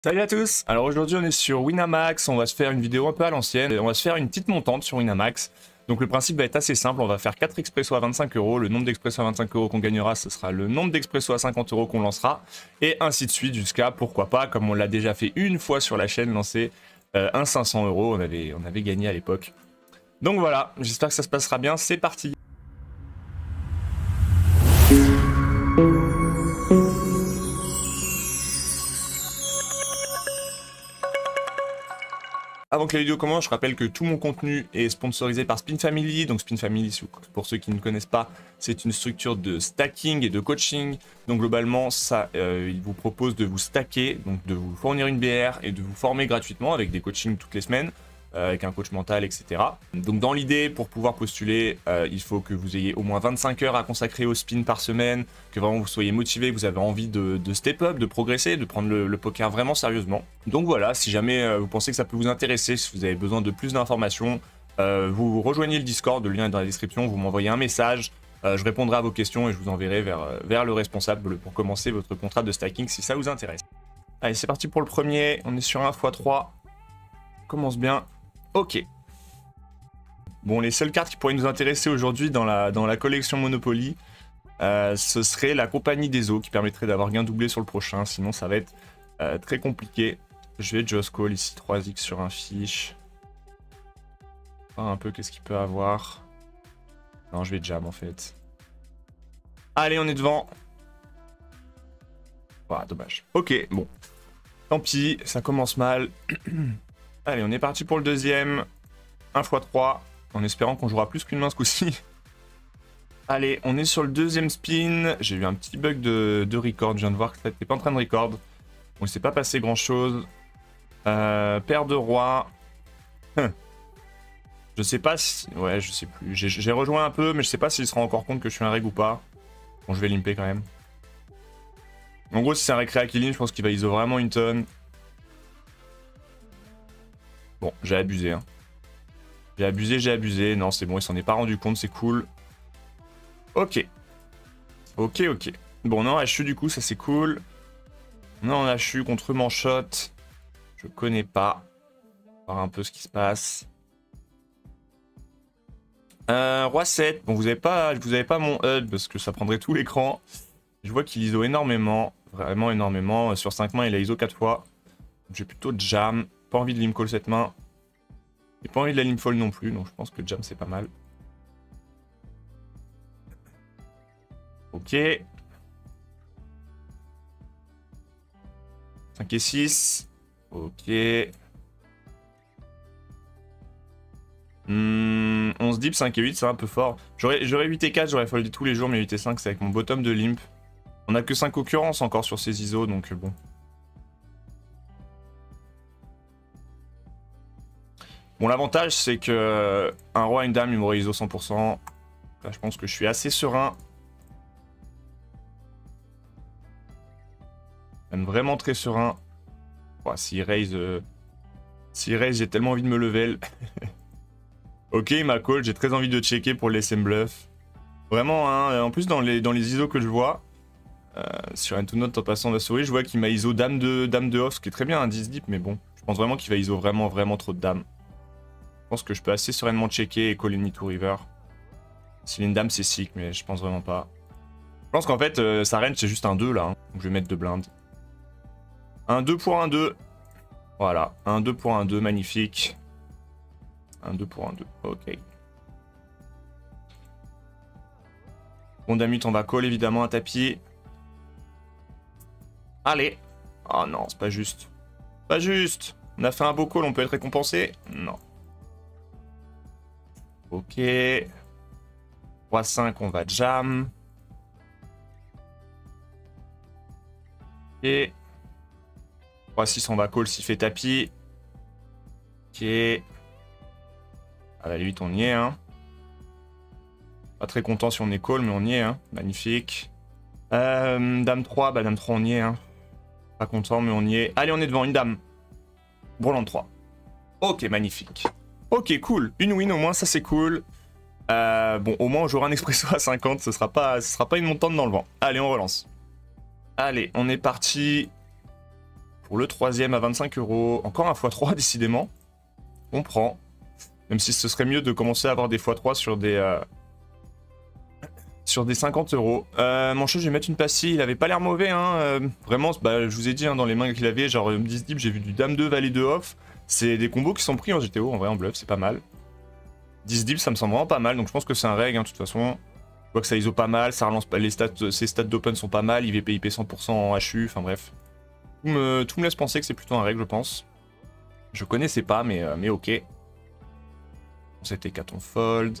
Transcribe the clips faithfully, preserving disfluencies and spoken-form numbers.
Salut à tous. Alors aujourd'hui on est sur Winamax, on va se faire une vidéo un peu à l'ancienne, on va se faire une petite montante sur Winamax. Donc le principe va être assez simple, on va faire quatre expresso à vingt-cinq euros, le nombre d'expresso à vingt-cinq euros qu'on gagnera ce sera le nombre d'expresso à cinquante euros qu'on lancera, et ainsi de suite jusqu'à, pourquoi pas, comme on l'a déjà fait une fois sur la chaîne, lancer euh, un cinq cents euros, on avait, on avait gagné à l'époque. Donc voilà, j'espère que ça se passera bien, c'est parti. Avant que la vidéo commence, je rappelle que tout mon contenu est sponsorisé par Spin Family. Donc Spin Family, pour ceux qui ne connaissent pas, c'est une structure de stacking et de coaching. Donc globalement, ça, euh, il vous propose de vous stacker, donc de vous fournir une B R et de vous former gratuitement avec des coachings toutes les semaines, euh, avec un coach mental, et cetera. Donc dans l'idée, pour pouvoir postuler, euh, il faut que vous ayez au moins vingt-cinq heures à consacrer au spin par semaine, que vraiment vous soyez motivé, que vous avez envie de, de step up, de progresser, de prendre le, le poker vraiment sérieusement. Donc voilà, si jamais euh, vous pensez que ça peut vous intéresser, si vous avez besoin de plus d'informations, euh, vous rejoignez le Discord, le lien est dans la description, vous m'envoyez un message, euh, je répondrai à vos questions et je vous enverrai vers, euh, vers le responsable pour commencer votre contrat de stacking si ça vous intéresse. Allez, c'est parti pour le premier, on est sur un fois trois, on commence bien. Ok. Bon, les seules cartes qui pourraient nous intéresser aujourd'hui dans la, dans la collection Monopoly, euh, ce serait la Compagnie des Eaux qui permettrait d'avoir gain doublé sur le prochain, sinon ça va être euh, très compliqué. Je vais just call ici trois X sur un fiche. Voir un peu qu'est-ce qu'il peut avoir. Non, je vais jam en fait. Allez, on est devant. Voilà, dommage. Ok, bon. Tant pis, ça commence mal. Allez, on est parti pour le deuxième. un fois trois, en espérant qu'on jouera plus qu'une main ce coup-ci. Allez, on est sur le deuxième spin. J'ai eu un petit bug de, de record. Je viens de voir que ça n'était pas en train de record. Bon, il ne s'est pas passé grand-chose. Euh, paire de rois. Hum. Je sais pas si... Ouais, je sais plus. J'ai rejoint un peu, mais je sais pas s'il se rend encore compte que je suis un reg ou pas. Bon, je vais limper quand même. En gros, si c'est un récré à killing, je pense qu'il va I S O vraiment une tonne. Bon, j'ai abusé, hein. J'ai abusé, j'ai abusé. Non, c'est bon, il s'en est pas rendu compte, c'est cool. Ok. Ok, ok. Bon, on est en H U du coup, ça c'est cool. On est en H U contre Manshot. Je connais pas. On va voir un peu ce qui se passe. Euh, Roi sept. Bon, vous avez pas, vous avez pas mon H U D parce que ça prendrait tout l'écran. Je vois qu'il I S O énormément. Vraiment énormément. Sur cinq mains, il a I S O quatre fois. J'ai plutôt jam. Pas envie de lim call cette main. J'ai pas envie de la lim fold non plus, donc je pense que jam c'est pas mal. Ok. cinq et six. Ok. Hmm, onze deep, cinq et huit, c'est un peu fort. J'aurais huit et quatre, j'aurais foldé tous les jours, mais huit et cinq, c'est avec mon bottom de limp. On a que cinq occurrences encore sur ces I S O, donc bon. Bon, l'avantage, c'est que un roi et une dame, il m'aurait I S O cent pour cent. Là, je pense que je suis assez serein. Même vraiment très serein. Oh, s'il raise... Euh... S'il raise, j'ai tellement envie de me level. Ok, il m'a call, j'ai très envie de checker pour le laisser me bluff. Vraiment, hein, en plus, dans les, dans les I S O que je vois, euh, sur un to note en passant la souris, je vois qu'il m'a I S O dame de, dame de off, ce qui est très bien, un dix deep, mais bon. Je pense vraiment qu'il va I S O vraiment, vraiment trop de dames. Je pense que je peux assez sereinement checker et call une to river. Si une dame c'est sick, mais je pense vraiment pas. Je pense qu'en fait, euh, sa range c'est juste un deux là. Hein. Donc je vais mettre deux blindes. un deux pour un deux. Voilà, un deux pour un deux, magnifique. un deux pour un deux, ok. Bon, Damut, on va call évidemment un tapis. Allez. Oh non, c'est pas juste. Pas juste. On a fait un beau call, on peut être récompensé? Non. Ok. Roi cinq, on va jam. Ok. Roi six, on va call s'il fait tapis. Ok. À la limite, on y est. Hein. Pas très content si on est call, mais on y est. Hein. Magnifique. Euh, dame trois, bah dame trois, on y est. Hein. Pas content, mais on y est. Allez, on est devant, une dame. Brelan trois. Ok, magnifique. Ok, cool. Une win au moins, ça c'est cool. Euh, bon, au moins on jouera un expresso à cinquante, ce sera pas, ce sera pas une montante dans le vent. Allez, on relance. Allez, on est parti pour le troisième à vingt-cinq euros. Encore un fois trois, décidément. On prend. Même si ce serait mieux de commencer à avoir des fois trois sur des... Euh, sur des cinquante euros. Euh, mon chat, je vais mettre une pastille. Il avait pas l'air mauvais, hein. Euh, vraiment, bah, je vous ai dit, hein, dans les mains qu'il avait, genre dix deep, j'ai vu du dame deux, valet deux off. C'est des combos qui sont pris en G T O, en vrai, en bluff, c'est pas mal. dix deep, ça me semble vraiment pas mal, donc je pense que c'est un reg, hein, de toute façon. Je vois que ça I S O pas mal, ça relance pas les stats, ses stats d'open sont pas mal, I V P I P cent pour cent en H U, enfin bref. Tout me, tout me laisse penser que c'est plutôt un reg, je pense. Je connaissais pas, mais, euh, mais ok. C'était quatre on fold.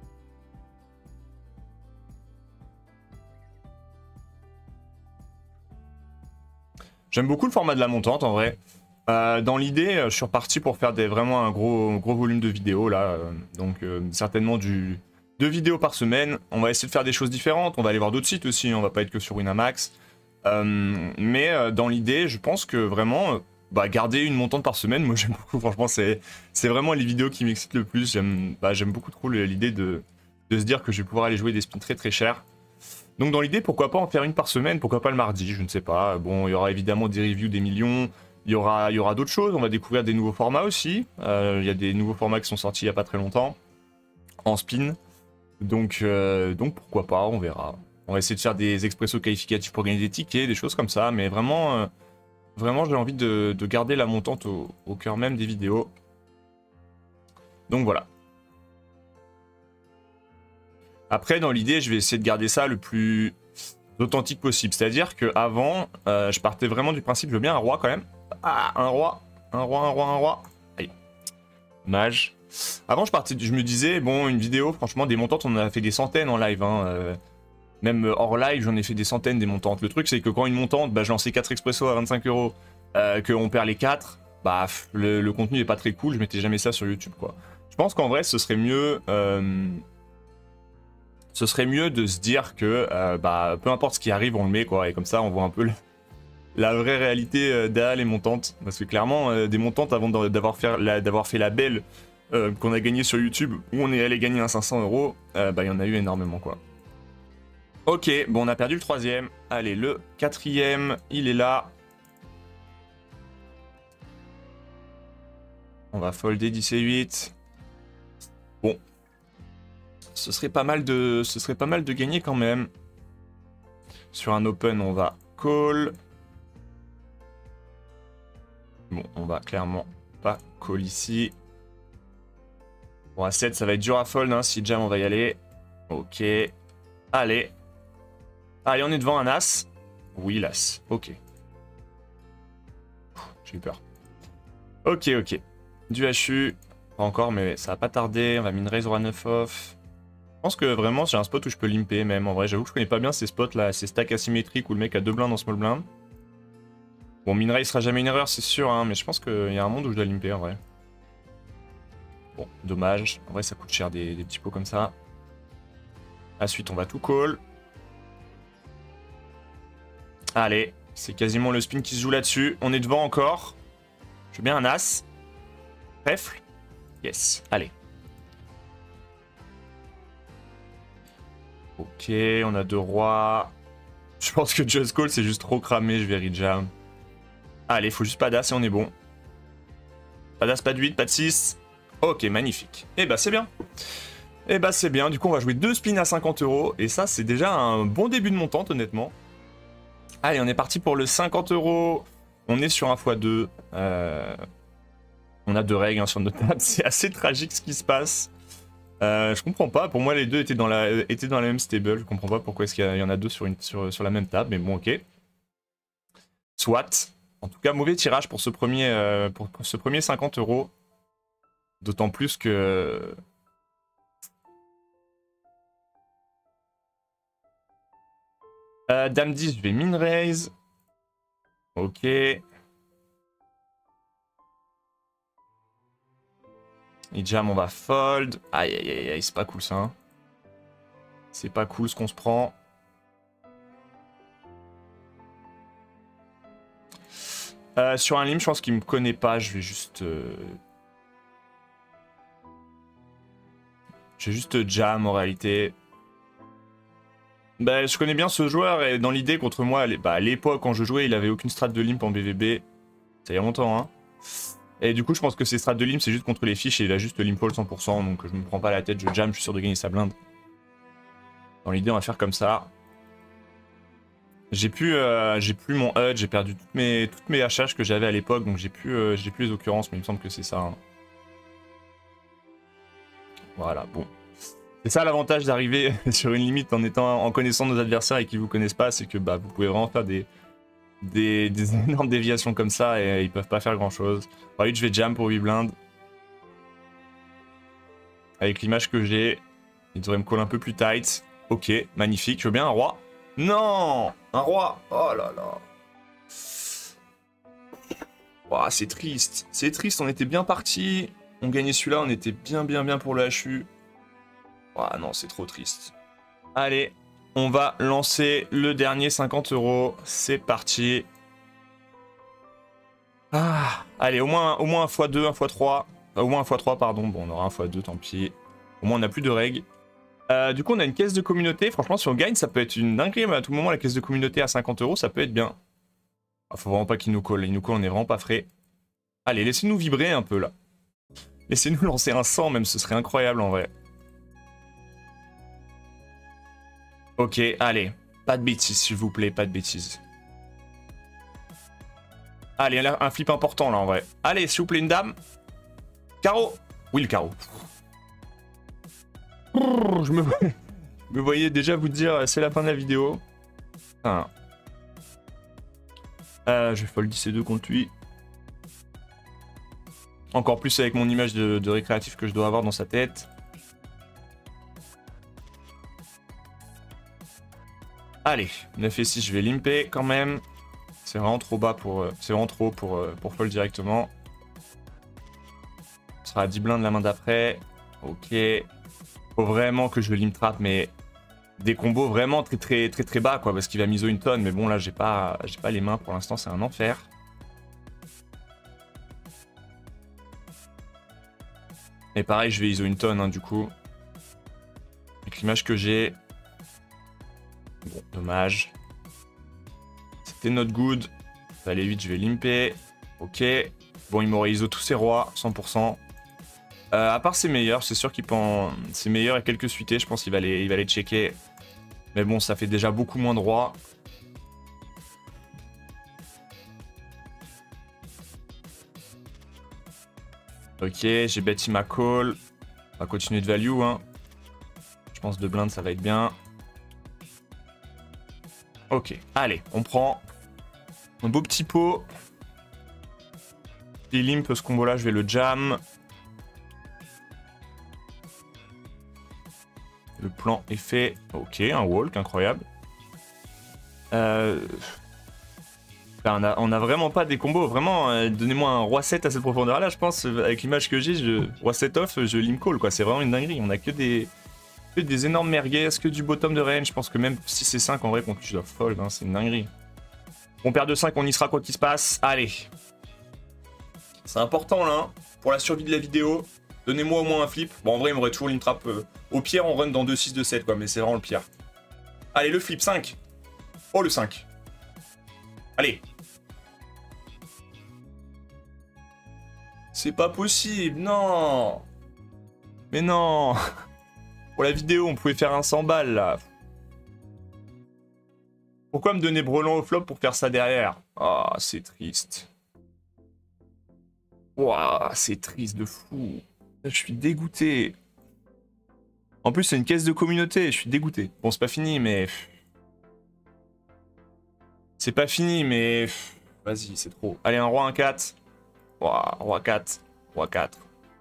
J'aime beaucoup le format de la montante, en vrai. Euh, dans l'idée, je suis reparti pour faire des, vraiment un gros, gros volume de vidéos, là. Euh, donc, euh, certainement du, deux vidéos par semaine. On va essayer de faire des choses différentes. On va aller voir d'autres sites aussi. On va pas être que sur Winamax. Euh, mais euh, dans l'idée, je pense que vraiment, euh, bah, garder une montante par semaine, moi, j'aime beaucoup. Franchement, c'est vraiment les vidéos qui m'excitent le plus. J'aime bah, beaucoup trop l'idée de, de se dire que je vais pouvoir aller jouer des spins très très chers. Donc dans l'idée, pourquoi pas en faire une par semaine, pourquoi pas le mardi, je ne sais pas. Bon, il y aura évidemment des reviews des millions, il y aura, il y aura d'autres choses, on va découvrir des nouveaux formats aussi. Euh, il y a des nouveaux formats qui sont sortis il n'y a pas très longtemps, en spin. Donc, euh, donc pourquoi pas, on verra. On va essayer de faire des expressos qualificatifs pour gagner des tickets, des choses comme ça, mais vraiment, euh, vraiment j'ai envie de, de garder la montante au, au cœur même des vidéos. Donc voilà. Après, dans l'idée, je vais essayer de garder ça le plus authentique possible. C'est-à-dire qu'avant, euh, je partais vraiment du principe, je veux bien un roi quand même. Ah, un roi, un roi, un roi, un roi. Aïe. Mage. Avant, je partais, je me disais, bon, une vidéo, franchement, des montantes, on en a fait des centaines en live. Hein, euh, même hors live, j'en ai fait des centaines des montantes. Le truc, c'est que quand une montante, bah, je lançais quatre expressos à vingt-cinq euros, euh, qu'on perd les quatre, bah, le, le contenu n'est pas très cool, je mettais jamais ça sur YouTube, quoi. Je pense qu'en vrai, ce serait mieux... Euh, ce serait mieux de se dire que euh, bah, peu importe ce qui arrive, on le met, quoi. Et comme ça, on voit un peu le, la vraie réalité euh, derrière les montantes. Parce que clairement, euh, des montantes, avant d'avoir fait, fait la belle euh, qu'on a gagnée sur YouTube, où on est allé gagner un cinq cents euros, euh, bah, il y en a eu énormément, quoi. Ok, bon, on a perdu le troisième. Allez, le quatrième, il est là. On va folder dix et huit. Bon. Ce serait pas mal de, ce serait pas mal de gagner quand même. Sur un open, on va call. Bon, on va clairement pas call ici. Bon, à sept, ça va être dur à fold, hein. Si jam, on va y aller. Ok. Allez. Allez, on est devant un as. Oui, l'as. Ok. J'ai eu peur. Ok, ok. Du H U. Pas encore, mais ça va pas tarder. On va min raise roi neuf off. Je pense que vraiment j'ai un spot où je peux limper même. En vrai, j'avoue que je connais pas bien ces spots là, ces stacks asymétriques où le mec a deux blindes en small blind. Bon, min raise sera jamais une erreur, c'est sûr, hein, mais je pense qu'il y a un monde où je dois limper en vrai. Bon, dommage. En vrai, ça coûte cher des, des petits pots comme ça. Ensuite, on va tout call. Allez, c'est quasiment le spin qui se joue là-dessus. On est devant encore. Je veux bien un as. Trèfle. Yes, allez. Ok, on a deux rois. Je pense que Just Call c'est juste trop cramé, je vais rejam. Allez, faut juste pas d'as et on est bon. Pas d'as, pas de huit, pas de six. Ok, magnifique. Et bah c'est bien. Et bah c'est bien, du coup on va jouer deux spins à cinquante euros. Et ça c'est déjà un bon début de montante honnêtement. Allez, on est parti pour le cinquante euros. On est sur un fois deux. Euh... On a deux règles hein, sur notre table, c'est assez tragique ce qui se passe. Euh, je comprends pas, pour moi les deux étaient dans la, étaient dans la même stable, je comprends pas pourquoi est-ce qu'il y, y en a deux sur, une, sur, sur la même table, mais bon ok. Soit, en tout cas mauvais tirage pour ce premier, euh, pour, pour ce premier cinquante euros, d'autant plus que... Euh, Dame dix, je vais min raise. Ok. Et jam, on va fold. Aïe aïe aïe aïe, c'est pas cool ça. Hein. C'est pas cool ce qu'on se prend. Euh, sur un lim, je pense qu'il me connaît pas. Je vais juste. Euh... Je vais juste jam en réalité. Bah, je connais bien ce joueur et dans l'idée contre moi, à l'époque quand je jouais, il avait aucune strat de limp en B V B. Ça y a longtemps, hein. Et du coup, je pense que ces strats de limp, c'est juste contre les fiches et il a juste limp all cent pour cent. Donc je me prends pas la tête, je jam, je suis sûr de gagner sa blinde. Dans l'idée, on va faire comme ça. J'ai plus, euh, j'ai plus mon H U D, j'ai perdu toutes mes, toutes mes H H que j'avais à l'époque. Donc j'ai plus, euh, j'ai plus les occurrences, mais il me semble que c'est ça. Hein. Voilà, bon. C'est ça l'avantage d'arriver sur une limite en étant en connaissant nos adversaires et qu'ils vous connaissent pas, c'est que bah, vous pouvez vraiment faire des, des, des énormes déviations comme ça et euh, ils peuvent pas faire grand chose. Par contre, je vais jam pour huit blindes. Avec l'image que j'ai, il devrait me coller un peu plus tight. Ok, magnifique. Je veux bien un roi. Non, un roi. Oh là là. Oh, c'est triste. C'est triste, on était bien parti. On gagnait celui-là, on était bien bien bien pour le H U. Ah non, c'est trop triste. Allez, on va lancer le dernier cinquante euros. C'est parti. Ah, allez, au moins, au moins un fois deux, un fois trois. Au moins un fois trois, pardon. Bon, on aura un fois deux, tant pis. Au moins, on n'a plus de règles. Euh, du coup, on a une caisse de communauté. Franchement, si on gagne, ça peut être une dinguerie. Mais à tout moment, la caisse de communauté à cinquante euros, ça peut être bien. Ah, faut vraiment pas qu'il nous colle. Il nous colle, on est vraiment pas frais. Allez, laissez-nous vibrer un peu, là. Laissez-nous lancer un cent, même. Ce serait incroyable, en vrai. Ok, allez. Pas de bêtises, s'il vous plaît. Pas de bêtises. Allez, un flip important, là, en vrai. Allez, s'il vous plaît, une dame. Carreau. Oui, le carreau. Je me, me voyais déjà vous dire, c'est la fin de la vidéo. Ah. Euh, je vais fold dix et deux contre lui. Encore plus avec mon image de, de récréatif que je dois avoir dans sa tête. Allez, neuf et six, je vais limper quand même. C'est vraiment trop bas pour... C'est vraiment trop pour, pour fold directement. Ce sera à dix blindes la main d'après. Ok. Faut vraiment que je limp trap, mais des combos vraiment très très très très bas, quoi, parce qu'il va miso une tonne. Mais bon, là, j'ai pas, j'ai pas les mains pour l'instant, c'est un enfer. Et pareil, je vais I S O une tonne, hein, du coup. Avec l'image que j'ai. Bon, dommage. C'était not good. Allez, huit, je vais limper. Ok. Bon, il m'aurait I S O tous ses rois, cent pour cent. Euh, à part ses meilleurs, c'est sûr qu'il peut en... Ses meilleurs et quelques suités, je pense qu'il va les... il va les checker. Mais bon, ça fait déjà beaucoup moins de rois. Ok, j'ai bêti ma call. On va continuer de value, hein. Je pense de blind, ça va être bien. Ok, allez, on prend un beau petit pot. Et limp, ce combo-là, je vais le jam. Le plan est fait. Ok, un walk, incroyable. Euh... Enfin, on, a, on a vraiment pas des combos. Vraiment, euh, donnez-moi un roi sept à cette profondeur-là, je pense. Avec l'image que j'ai, je... roi sept off, je limp call, quoi. C'est vraiment une dinguerie. On a que des, que des énormes merguez, que du bottom de range. Je pense que même si c'est cinq, en vrai, contre lui, je dois fold. Hein, c'est une dinguerie. On perd de cinq, on y sera quoi qu'il se passe. Allez. C'est important, là, hein, pour la survie de la vidéo. Donnez-moi au moins un flip. Bon, en vrai, il m'aurait toujours une trappe. Euh, au pire, on run dans deux six, deux sept, quoi. Mais c'est vraiment le pire. Allez, le flip, cinq. Oh, le cinq. Allez. C'est pas possible, non. Mais non. Pour la vidéo, on pouvait faire un cent balles, là. Pourquoi me donner brelan au flop pour faire ça derrière? Ah, oh, c'est triste. Waouh, c'est triste de fou. Je suis dégoûté. En plus, c'est une caisse de communauté. Je suis dégoûté. Bon, c'est pas fini, mais... C'est pas fini, mais... Vas-y, c'est trop. Allez, un roi, un quatre. Waouh, roi quatre. Roi quatre.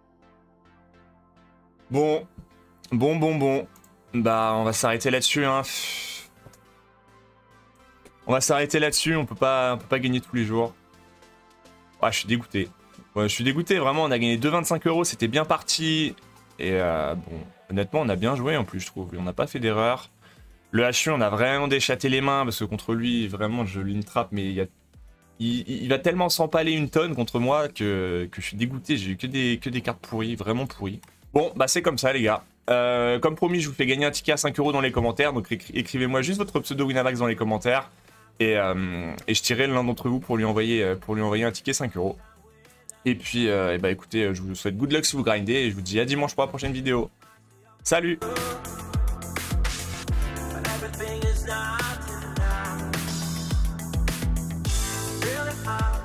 Bon. Bon, bon, bon. Bah, on va s'arrêter là-dessus, hein. On va s'arrêter là-dessus. On peut pas, on peut pas gagner tous les jours. Ouais, je suis dégoûté. Ouais, je suis dégoûté, vraiment, on a gagné deux virgule vingt-cinq euros, c'était bien parti. Et euh, bon, honnêtement, on a bien joué en plus, je trouve. On n'a pas fait d'erreur. Le H U, on a vraiment déchaté les mains, parce que contre lui, vraiment, je line trap, mais il, y a... il, il va tellement s'empaler une tonne contre moi que, que je suis dégoûté. J'ai eu que des, que des cartes pourries, vraiment pourries. Bon, bah c'est comme ça, les gars. Euh, comme promis, je vous fais gagner un ticket à cinq euros dans les commentaires, donc écrivez-moi juste votre pseudo Winamax dans les commentaires. Et, euh, et je tirerai l'un d'entre vous pour lui envoyer, pour lui envoyer un ticket cinq euros. Et puis, euh, et bah écoutez, je vous souhaite good luck si vous grindez et je vous dis à dimanche pour la prochaine vidéo. Salut! Really hard.